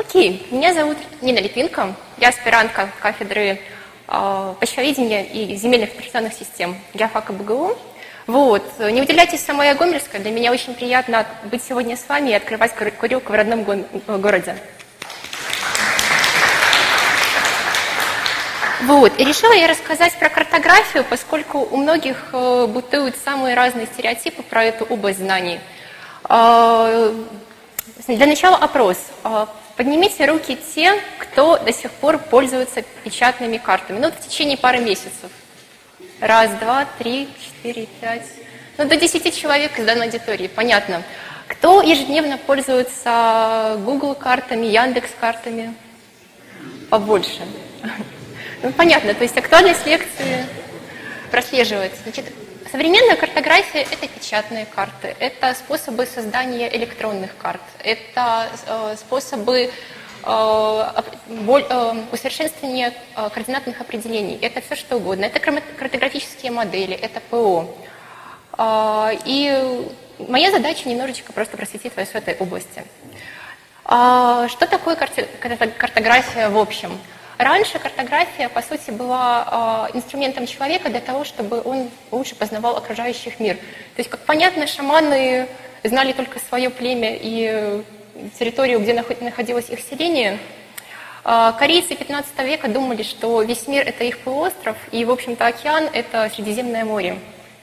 Окей, меня зовут Нина Липинко, я аспирантка кафедры почвоведения и земельных информационных систем ГеоФака БГУ. Вот. Не удивляйтесь, сама я гомельская, для меня очень приятно быть сегодня с вами и открывать курилку в родном городе. Вот. И решила я рассказать про картографию, поскольку у многих бытуют самые разные стереотипы про эту область знаний. Для начала опрос. Поднимите руки те, кто до сих пор пользуется печатными картами. Ну, в течение пары месяцев. 1, 2, 3, 4, 5. Ну, до 10 человек из данной аудитории, понятно. Кто ежедневно пользуется Google картами, Яндекс картами? Побольше. Ну, понятно, то есть актуальность лекции прослеживается. Значит, современная картография – это печатные карты, это способы создания электронных карт, это способы усоершенствования координатных определений, это все что угодно, это картографические модели, это ПО. И моя задача немножечко просто просветить вас в этой области. Что такое картография в общем? Раньше картография, по сути, была инструментом человека для того, чтобы он лучше познавал окружающий мир. То есть, как понятно, шаманы знали только свое племя и территорию, где находилось их селение. Корейцы 15 века думали, что весь мир – это их полуостров, и, в общем-то, океан – это Средиземное море.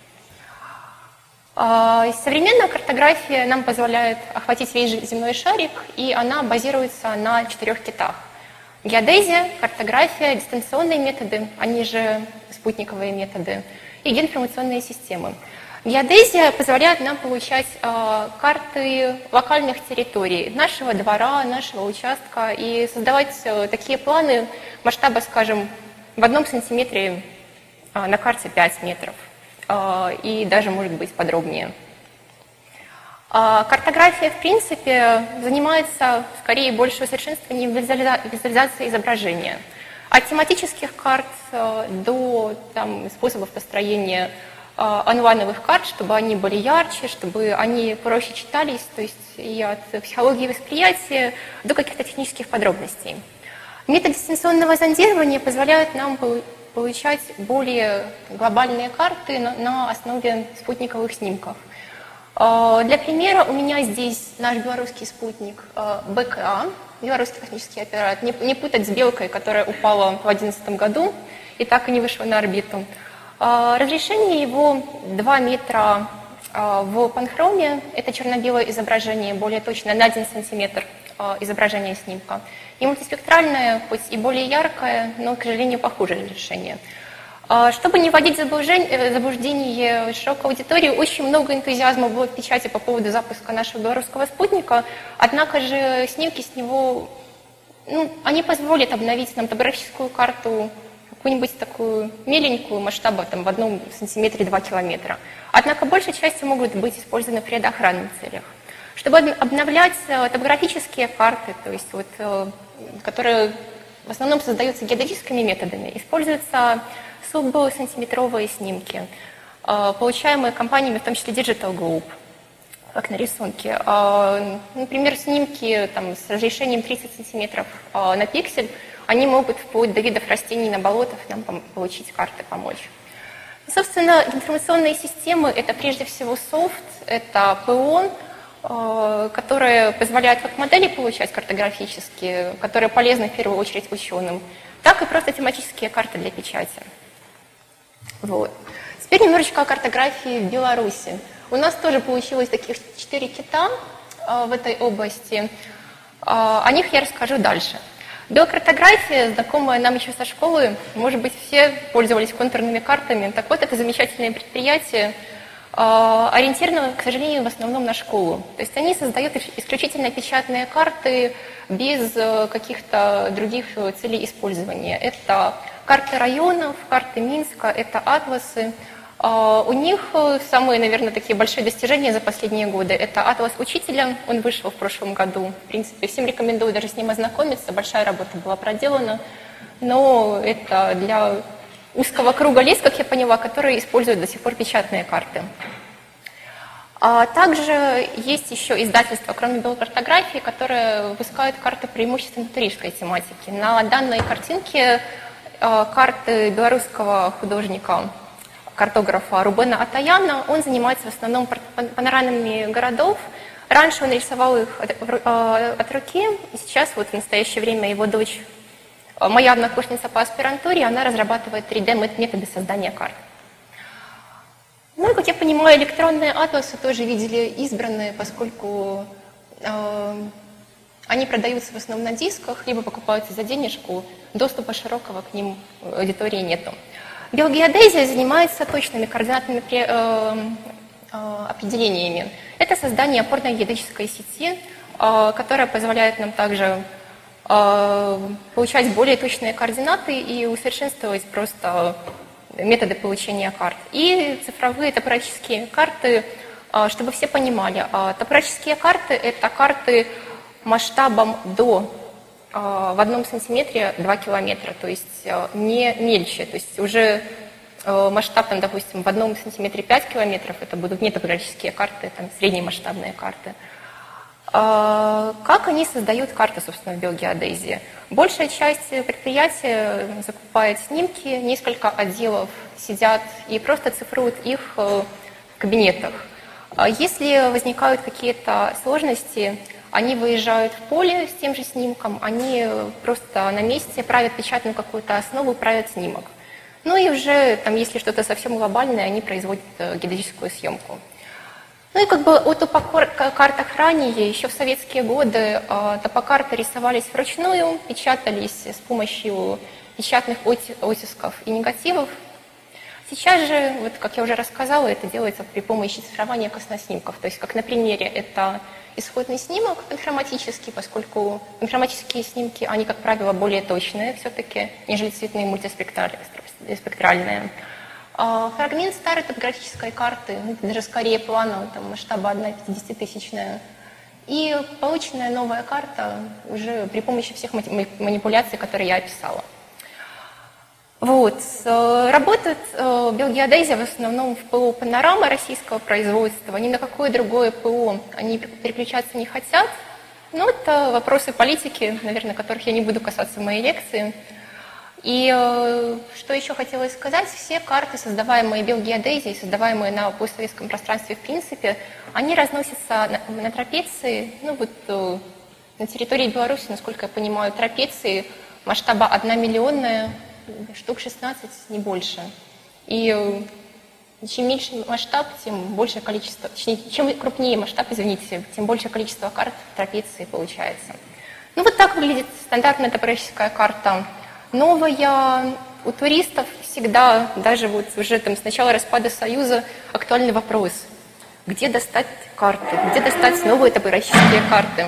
Современная картография нам позволяет охватить весь земной шарик, и она базируется на 4 китах. Геодезия, картография, дистанционные методы, они же спутниковые методы, и геоинформационные системы. Геодезия позволяет нам получать карты локальных территорий, нашего двора, нашего участка, и создавать такие планы масштаба, скажем, в 1 сантиметре на карте 5 метров, и даже, может быть, подробнее. Картография, в принципе, занимается скорее больше усовершенствованием визуализации изображения. От тематических карт до способов построения онлайновых карт, чтобы они были ярче, чтобы они проще читались, то есть и от психологии восприятия до каких-то технических подробностей. Метод дистанционного зондирования позволяет нам получать более глобальные карты на основе спутниковых снимков. Для примера у меня здесь наш белорусский спутник БКА, белорусский космический аппарат, не путать с белкой, которая упала в 2011 году и так и не вышла на орбиту. Разрешение его 2 метра в панхроме, это черно-белое изображение, более точно на 1 сантиметр изображение снимка. И мультиспектральное, хоть и более яркое, но, к сожалению, похуже разрешение. Чтобы не вводить в заблуждение широкой аудитории, очень много энтузиазма было в печати по поводу запуска нашего белорусского спутника, однако же снимки с него, они позволят обновить нам топографическую карту, какую-нибудь такую меленькую, масштаба в 1 сантиметре 2 километра. Однако большей частью могут быть использованы в предохранных целях. Чтобы обновлять топографические карты, то есть которые в основном создаются геодезическими методами, используются субсантиметровые снимки, получаемые компаниями, в том числе Digital Globe, как на рисунке. Например, снимки с разрешением 30 сантиметров на пиксель, они могут вплоть до видов растений на болотах нам получить карты, помочь. И, собственно, информационные системы – это прежде всего софт, это ПО, которые позволяют как модели получать картографические, которые полезны в первую очередь ученым, так и просто тематические карты для печати. Вот. Теперь немножечко о картографии в Беларуси. У нас тоже получилось таких 4 кита в этой области. О них я расскажу дальше. Биокартография, знакомая нам еще со школы, может быть, все пользовались контурными картами. Так вот, это замечательное предприятие, ориентировано, к сожалению, в основном на школу. То есть они создают исключительно печатные карты без каких-то других целей использования. Это карты районов, карты Минска, это атласы. У них самые, наверное, такие большие достижения за последние годы. Это атлас учителя, он вышел в прошлом году. В принципе, всем рекомендую даже с ним ознакомиться, большая работа была проделана. Но это для узкого круга лиц, как я поняла, которые используют до сих пор печатные карты. Также есть еще издательства, кроме белокартографии, которые выпускают карты преимущественно туристской тематики. На данной картинке карты белорусского художника, картографа Рубена Атаяна. Он занимается в основном панорамами городов. Раньше он рисовал их от руки, и сейчас вот в настоящее время его дочь, моя однокурсница по аспирантуре, она разрабатывает 3D-методы создания карт. Ну и, как я понимаю, электронные атласы тоже видели избранные, поскольку они продаются в основном на дисках, либо покупаются за денежку, доступа широкого к ним аудитории нету. Биогеодезия занимается точными координатными определениями. Это создание опорной геодезической сети, которая позволяет нам также получать более точные координаты и усовершенствовать просто методы получения карт. И цифровые топографические карты, чтобы все понимали, топографические карты — это карты масштабом до в 1 сантиметре 2 километра, то есть не мельче, то есть уже масштаб, там, допустим, в 1 сантиметре 5 километров, это будут не топографические карты, там среднемасштабные карты. Как они создают карты, собственно, в биогеодезии? Большая часть предприятия закупает снимки, несколько отделов сидят и просто цифруют их в кабинетах. Если возникают какие-то сложности, они выезжают в поле с тем же снимком, они просто на месте правят печатную какую-то основу, правят снимок. Ну и уже, там, если что-то совсем глобальное, они производят геодезическую съемку. Ну и как бы о топокартах ранее, еще в советские годы, топокарты рисовались вручную, печатались с помощью печатных оттисков и негативов. Сейчас же, вот, как я уже рассказала, это делается при помощи цифрования космоснимков. То есть, как на примере, это исходный снимок панхроматический, поскольку панхроматические снимки, они, как правило, более точные все-таки, нежели цветные мультиспектральные. Фрагмент старой топографической карты, даже скорее плана, там, масштаба 1/50-тысячная. И полученная новая карта уже при помощи всех манипуляций, которые я описала. Вот. Работает биогеодезия в основном в ПО «Панорама» российского производства. Ни на какое другое ПО они переключаться не хотят. Но это вопросы политики, наверное, которых я не буду касаться в моей лекции. И что еще хотелось сказать, все карты, создаваемые биогеодезией, создаваемые на постсоветском пространстве в принципе, они разносятся на трапеции. Ну вот на территории Беларуси, насколько я понимаю, трапеции масштаба 1 миллионная, штук 16, не больше. И чем меньше масштаб, тем большее количество, точнее, чем крупнее масштаб, извините, тем большее количество карт трапеции получается. Ну вот так выглядит стандартная топографическая карта. Новая. У туристов всегда, даже вот уже там с начала распада Союза, актуальный вопрос. Где достать карты? Где достать новые топографические карты?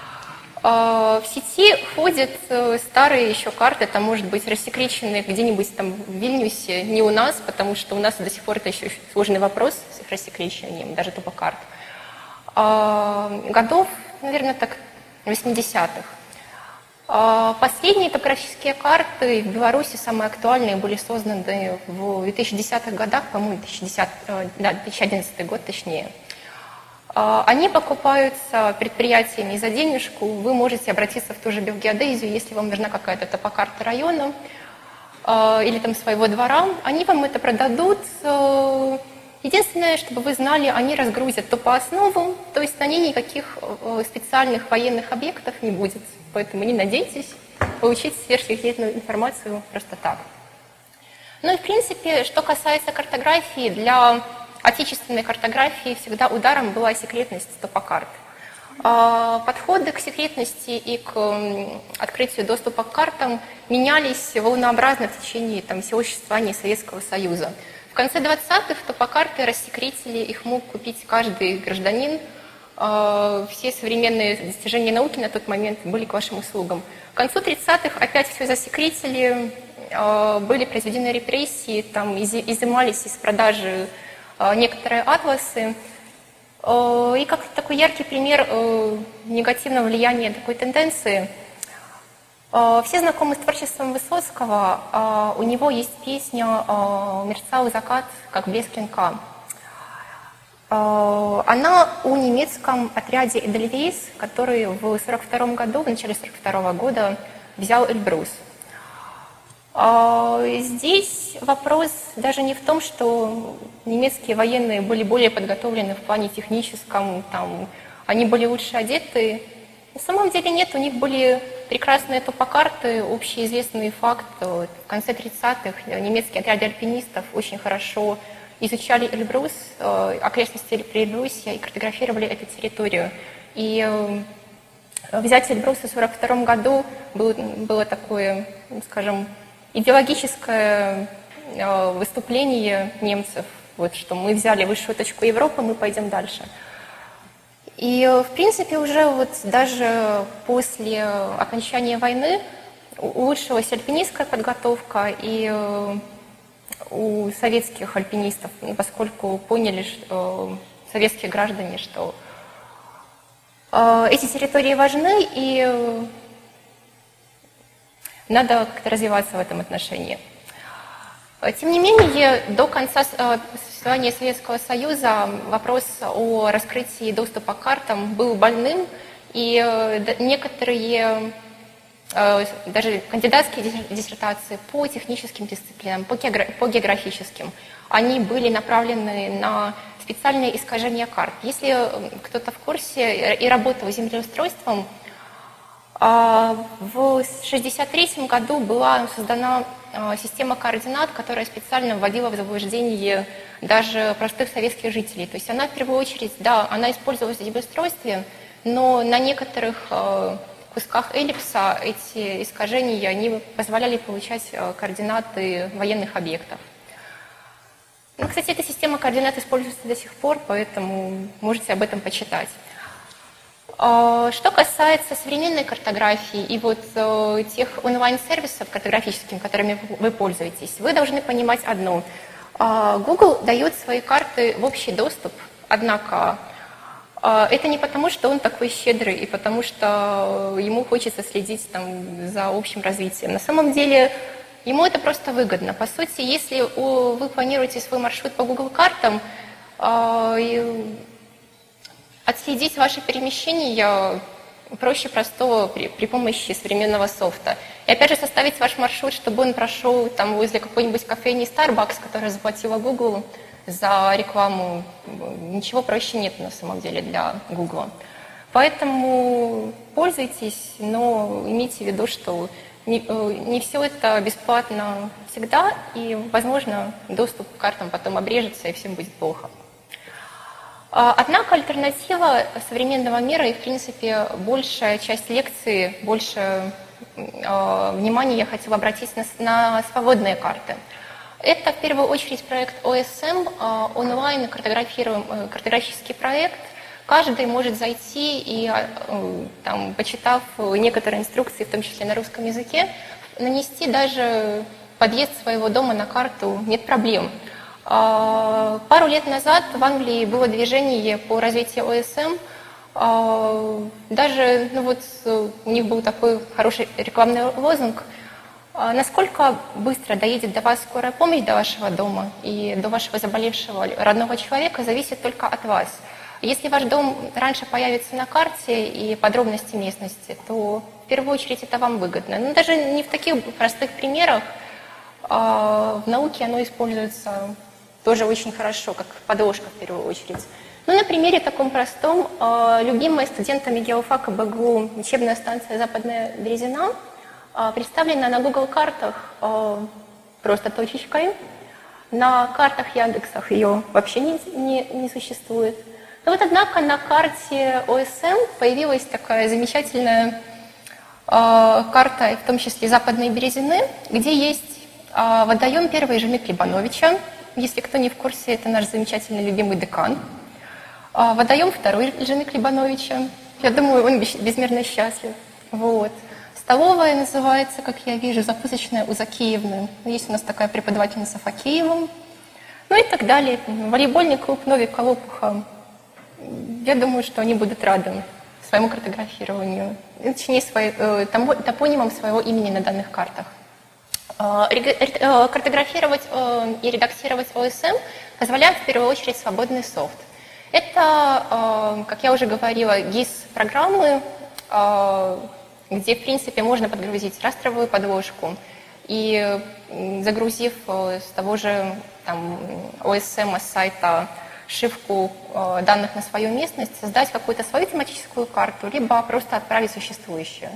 В сети ходят старые еще карты, там, может быть, рассекреченные где-нибудь там в Вильнюсе, не у нас, потому что у нас до сих пор это еще сложный вопрос с их рассекречиванием, даже топокарт. Годов, наверное, так, 80-х. Последние топографические карты в Беларуси, самые актуальные, были созданы в 2010-х годах, по-моему, 2011 год точнее. Они покупаются предприятиями за денежку. Вы можете обратиться в ту же биогеодезию, если вам нужна какая-то топокарта района или там своего двора. Они вам это продадут. Единственное, чтобы вы знали, они разгрузят топооснову, то есть на ней никаких специальных военных объектов не будет. Поэтому не надейтесь получить сверхсекретную информацию просто так. Ну и в принципе, что касается картографии, для отечественной картографии всегда ударом была секретность топокарт. Подходы к секретности и к открытию доступа к картам менялись волнообразно в течение всего существования Советского Союза. В конце 20-х топокарты рассекретили, их мог купить каждый гражданин. Все современные достижения науки на тот момент были к вашим услугам. К концу 30-х опять все засекретили, были произведены репрессии, там изымались из продажи некоторые атласы. И как такой яркий пример негативного влияния такой тенденции, все знакомы с творчеством Высоцкого, у него есть песня «Мерцал закат, как блеск клинка». Она о немецком отряде Эдельвейс, который в 1942 году, в начале 1942 года взял Эльбрус. Здесь вопрос даже не в том, что немецкие военные были более подготовлены в плане техническом, там, они были лучше одеты. На самом деле нет, у них были прекрасные топокарты, общеизвестный факт. В конце 30-х немецкие отряды альпинистов очень хорошо изучали Эльбрус, окрестности при Эльбрусе и картографировали эту территорию. И взять Эльбрус в 1942 году было такое, скажем, идеологическое выступление немцев, вот, что мы взяли высшую точку Европы, мы пойдем дальше. И, в принципе, уже вот даже после окончания войны улучшилась альпинистская подготовка, и у советских альпинистов, поскольку поняли, что советские граждане, что эти территории важны, и надо как-то развиваться в этом отношении. Тем не менее, до конца существования Советского Союза вопрос о раскрытии доступа к картам был больным, и некоторые даже кандидатские диссертации по техническим дисциплинам, по географическим, они были направлены на специальные искажения карт. Если кто-то в курсе и работал с землеустройством, в 1963 году была создана система координат, которая специально вводила в заблуждение даже простых советских жителей. То есть она в первую очередь, да, она использовалась в землеустройстве, но на некоторых кусках эллипса эти искажения не позволяли получать координаты военных объектов. Ну, кстати, эта система координат используется до сих пор, поэтому можете об этом почитать. Что касается современной картографии и вот тех онлайн-сервисов картографических, которыми вы пользуетесь, вы должны понимать одно. Google дает свои карты в общий доступ, однако это не потому, что он такой щедрый и потому, что ему хочется следить там за общим развитием. На самом деле ему это просто выгодно. По сути, если вы планируете свой маршрут по Google картам, отследить ваши перемещения проще простого при помощи современного софта. И опять же составить ваш маршрут, чтобы он прошел там возле какой-нибудь кофейни Starbucks, которая заплатила Google за рекламу. Ничего проще нет на самом деле для Google. Поэтому пользуйтесь, но имейте в виду, что не все это бесплатно всегда, и, возможно, доступ к картам потом обрежется, и всем будет плохо. Однако альтернатива современного мира, и, в принципе, большая часть лекции, больше внимания я хотела обратить на свободные карты. Это, в первую очередь, проект OSM, онлайн картографический проект. Каждый может зайти и, там, почитав некоторые инструкции, в том числе на русском языке, нанести даже подъезд своего дома на карту, нет проблем. Пару лет назад в Англии было движение по развитию ОСМ. Даже у них был такой хороший рекламный лозунг. Насколько быстро доедет до вас скорая помощь, до вашего дома и до вашего заболевшего родного человека, зависит только от вас. Если ваш дом раньше появится на карте и подробности местности, то в первую очередь это вам выгодно. Но даже не в таких простых примерах. В науке оно используется тоже очень хорошо, как подложка в первую очередь. Ну, на примере таком простом, любимая студентами геофака БГУ учебная станция «Западная Березина» представлена на Google картах просто точечкой. На картах Яндексах ее вообще не существует. Но вот, однако, на карте ОСМ появилась такая замечательная карта, в том числе Западной Березины, где есть водоем первой жены Клебановича. Если кто не в курсе, это наш замечательный любимый декан. Водоем второй жены Клебановича. Я думаю, он безмерно счастлив. Вот. Столовая называется, как я вижу, закусочная у Закиевны. Есть у нас такая преподавательница Факеева. Ну и так далее. Волейбольный клуб Новик Колопуха. Я думаю, что они будут рады своему картографированию, точнее, топонимам своего имени на данных картах. Картографировать и редактировать ОСМ позволяет в первую очередь свободный софт. Это, как я уже говорила, GIS-программы, где, в принципе, можно подгрузить растровую подложку и, загрузив с того же там, OSM сайта шивку данных на свою местность, создать какую-то свою тематическую карту, либо просто отправить существующую.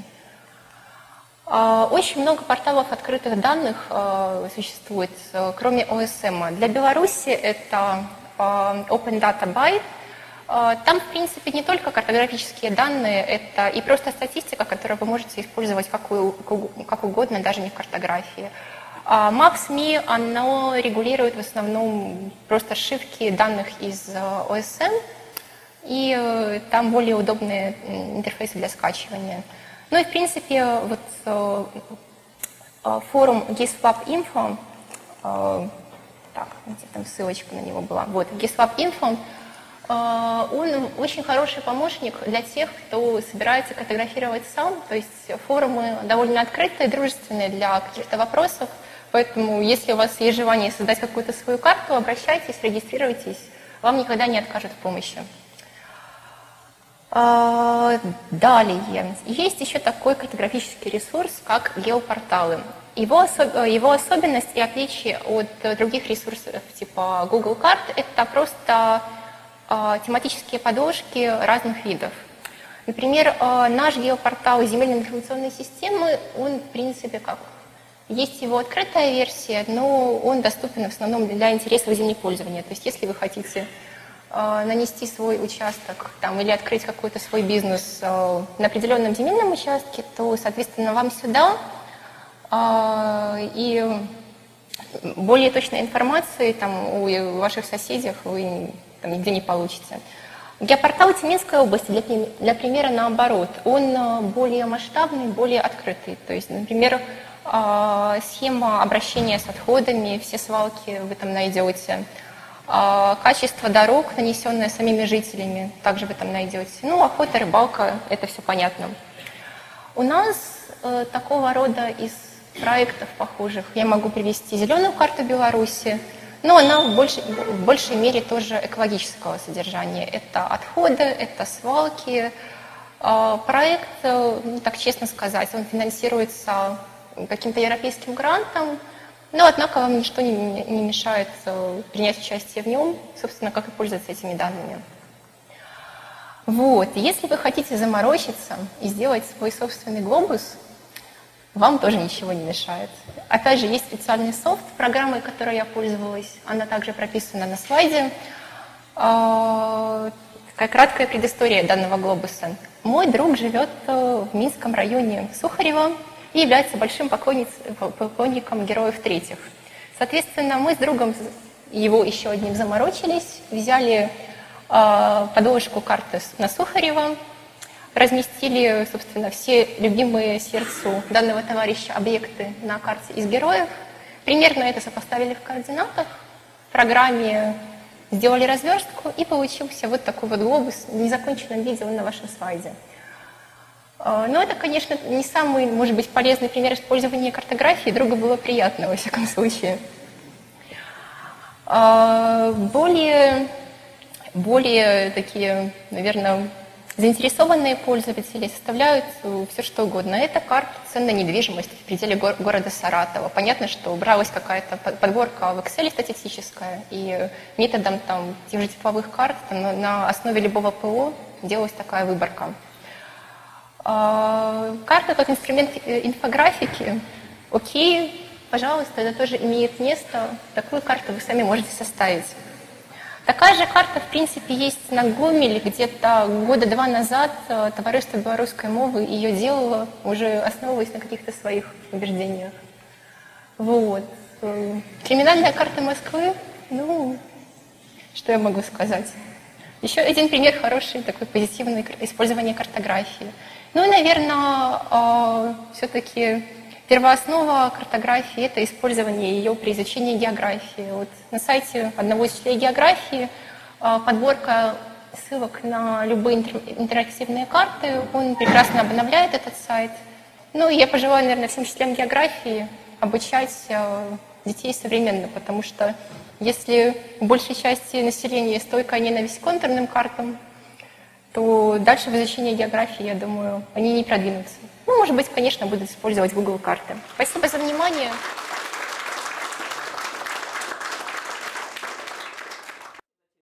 Очень много порталов открытых данных существует, кроме OSM. Для Беларуси это Open Data Byte. Там, в принципе, не только картографические данные, это и просто статистика, которую вы можете использовать как угодно, даже не в картографии. Maps.me, оно регулирует в основном просто шивки данных из OSM, и там более удобные интерфейсы для скачивания. Ну и, в принципе, вот форум GISLab.info, так, где там ссылочка на него была, вот, GISLab.info, он очень хороший помощник для тех, кто собирается картографировать сам, то есть форумы довольно открытые, дружественные для каких-то вопросов, поэтому если у вас есть желание создать какую-то свою карту, обращайтесь, регистрируйтесь, вам никогда не откажут в помощи. Далее, есть еще такой картографический ресурс, как геопорталы. Его особенность и отличие от других ресурсов типа Google карт – это просто тематические подложки разных видов. Например, наш геопортал земельной информационной системы, он, в принципе, как? Есть его открытая версия, но он доступен в основном для интересов землепользования. То есть, если вы хотите нанести свой участок там, или открыть какой-то свой бизнес на определенном земельном участке, то, соответственно, вам сюда и более точной информации там, у ваших соседей вы там, нигде не получите. Геопортал Тюменской области, для примера, наоборот, он более масштабный, более открытый. То есть, например, схема обращения с отходами, все свалки вы там найдете. Качество дорог, нанесенное самими жителями, также вы там найдете. Ну, охота, рыбалка, это все понятно. У нас такого рода из проектов похожих я могу привести зеленую карту Беларуси, но она в большей мере тоже экологического содержания. Это отходы, это свалки. Проект, так честно сказать, он финансируется каким-то европейским грантом, но, однако, вам ничто не мешает принять участие в нем, собственно, как и пользоваться этими данными. Вот. Если вы хотите заморочиться и сделать свой собственный глобус, вам тоже ничего не мешает. Опять же, есть специальный софт, программой, которой я пользовалась, она также прописана на слайде. Такая краткая предыстория данного глобуса. Мой друг живет в Минском районе Сухарева и является большим поклонником героев третьих. Соответственно, мы с другом его еще одним заморочились, взяли подложку карты на Сухарева, разместили, собственно, все любимые сердцу данного товарища объекты на карте из героев, примерно это сопоставили в координатах, в программе сделали разверстку, и получился вот такой вот глобус в незаконченном виде на вашем слайде. Но это, конечно, не самый, может быть, полезный пример использования картографии, другу было приятно, во всяком случае. Более такие, наверное, заинтересованные пользователи составляют все что угодно. Это карта ценной недвижимости в пределе города Саратова. Понятно, что бралась какая-то подборка в Excel статистическая, и методом там, тех же тепловых карт там, на основе любого ПО делалась такая выборка. Карта как инструмент инфографики, окей, пожалуйста, это тоже имеет место. Такую карту вы сами можете составить. Такая же карта, в принципе, есть на Гомеле. Где-то года 2 назад товариство белорусской мовы ее делало, уже основываясь на каких-то своих убеждениях. Вот. Криминальная карта Москвы, ну, что я могу сказать? Еще один пример хороший, такой позитивный использование картографии. Ну и, наверное, все-таки первооснова картографии – это использование ее при изучении географии. Вот на сайте одного из учителей географии подборка ссылок на любые интерактивные карты. Он прекрасно обновляет этот сайт. Ну и я пожелаю, наверное, всем учителям географии обучать детей современно, потому что Если у большей части населения стойкая ненависть к контурным картам, то дальше в изучении географии, я думаю, они не продвинутся. Ну, может быть, конечно, будут использовать Google карты. Спасибо за внимание.